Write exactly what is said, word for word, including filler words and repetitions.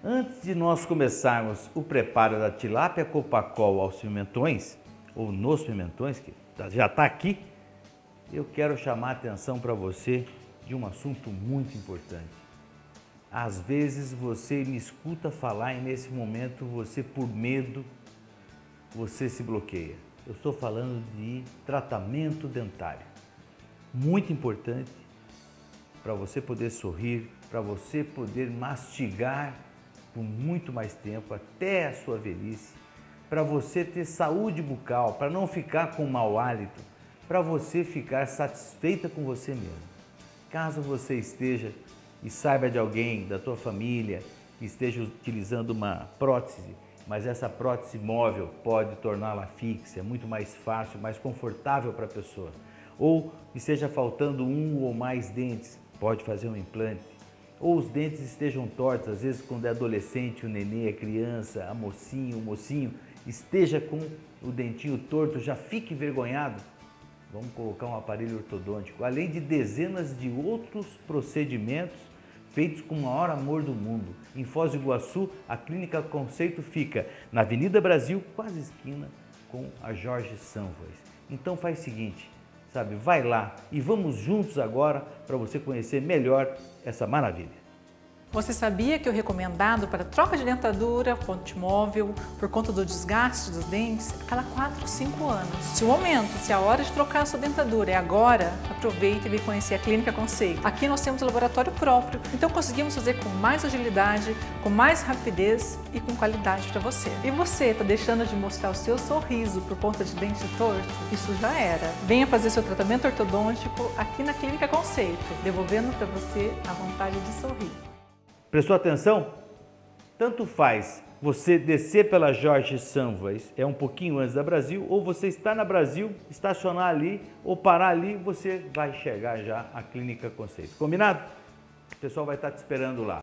Antes de nós começarmos o preparo da tilápia copacol aos pimentões, ou nos pimentões, que já está aqui, eu quero chamar a atenção para você de um assunto muito importante. Às vezes você me escuta falar e nesse momento você, por medo, você se bloqueia. Eu estou falando de tratamento dentário. Muito importante para você poder sorrir, para você poder mastigar por muito mais tempo, até a sua velhice, para você ter saúde bucal, para não ficar com mau hálito, para você ficar satisfeita com você mesmo. Caso você esteja e saiba de alguém da tua família que esteja utilizando uma prótese, mas essa prótese móvel pode torná-la fixa, é muito mais fácil, mais confortável para a pessoa. Ou esteja faltando um ou mais dentes, pode fazer um implante. Ou os dentes estejam tortos, às vezes quando é adolescente, o nenê, a criança, a mocinha, o mocinho, esteja com o dentinho torto, já fique envergonhado. Vamos colocar um aparelho ortodôntico, além de dezenas de outros procedimentos feitos com o maior amor do mundo. Em Foz do Iguaçu, a Clínica Conceito fica na Avenida Brasil, quase esquina com a Jorge Sanvois. Então faz o seguinte, sabe, vai lá e vamos juntos agora para você conhecer melhor essa maravilha. Você sabia que o recomendado para troca de dentadura, ponte móvel, por conta do desgaste dos dentes, é a cada quatro, cinco anos. Se o momento, se a hora de trocar a sua dentadura é agora, aproveite e venha conhecer a Clínica Conceito. Aqui nós temos um laboratório próprio, então conseguimos fazer com mais agilidade, com mais rapidez e com qualidade para você. E você está deixando de mostrar o seu sorriso por conta de dente torto? Isso já era. Venha fazer seu tratamento ortodôntico aqui na Clínica Conceito, devolvendo para você a vontade de sorrir. Prestou atenção? Tanto faz você descer pela Jorge Sanvois, é um pouquinho antes da Brasil, ou você está na Brasil, estacionar ali, ou parar ali, você vai chegar já à Clínica Conceito. Combinado? O pessoal vai estar te esperando lá.